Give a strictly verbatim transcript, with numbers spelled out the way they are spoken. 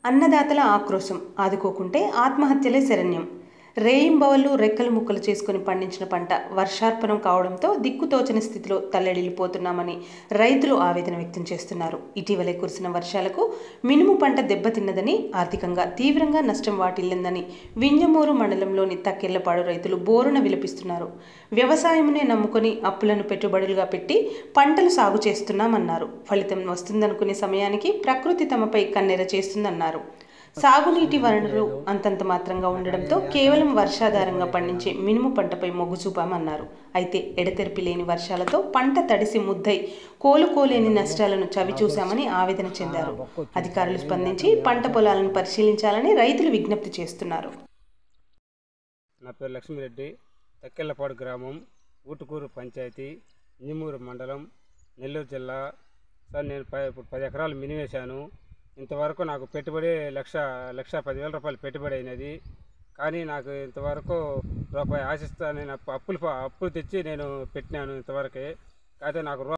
అన్నదాతల ఆక్రోశం ఆదుకోకుంటే ఆత్మహత్యలే శరణ్యం. రేయింబవళ్లు రెక్కలు ముక్కలు చేసుకుని పండించిన పంట వర్షార్పణం కావడంతో దిక్కుతోచని స్థితిలో తల్లడిల్లిపోతున్నామని రైతులు ఆవేదన వ్యక్తం చేస్తున్నారు. ఇటీవలే కురిసిన వర్షాలకు మినుము పంట దెబ్బతిన్నదని, ఆర్థికంగా తీవ్రంగా నష్టం వాటిల్లిందని వింజమూరు మండలంలోని తక్కెళ్లపాడు రైతులు బోరున విలపిస్తున్నారు. వ్యవసాయమునే నమ్ముకొని అప్పులను పెట్టుబడులుగా పెట్టి పంటలు సాగు చేస్తున్నామన్నారు. ఫలితం వస్తుందనుకునే సమయానికి ప్రకృతి తమపై కన్నెర చేస్తుందన్నారు. సాగునీటి వనరులు అంతంత మాత్రంగా ఉండడంతో కేవలం వర్షాధారంగా పండించే మినుము పంటపై మొగ్గు చూపామన్నారు. అయితే ఎడతెరిపి లేని వర్షాలతో పంట తడిసి ముద్దై కోలుకోలేని నష్టాలను చవిచూశామని ఆవేదన చెందారు. అధికారులు స్పందించి పంట పొలాలను పరిశీలించాలని రైతులు విజ్ఞప్తి చేస్తున్నారు. నా పేరు లక్ష్మీరెడ్డి, తక్కెళ్లపాడు గ్రామం, ఊటుకూరు పంచాయతీ, వింజమూరు మండలం, నెల్లూరు జిల్లా. సార్ నేను ఇప్పుడు పది ఎకరాలు మినుము వేశాను. ఇంతవరకు నాకు పెట్టుబడి లక్ష లక్ష పదివేల రూపాయలు పెట్టుబడి అయినది. కానీ నాకు ఇంతవరకు రూపాయి ఆశిస్తా నేను అప్పులు అప్పులు తెచ్చి నేను పెట్టినాను ఇంతవరకే. అయితే నాకు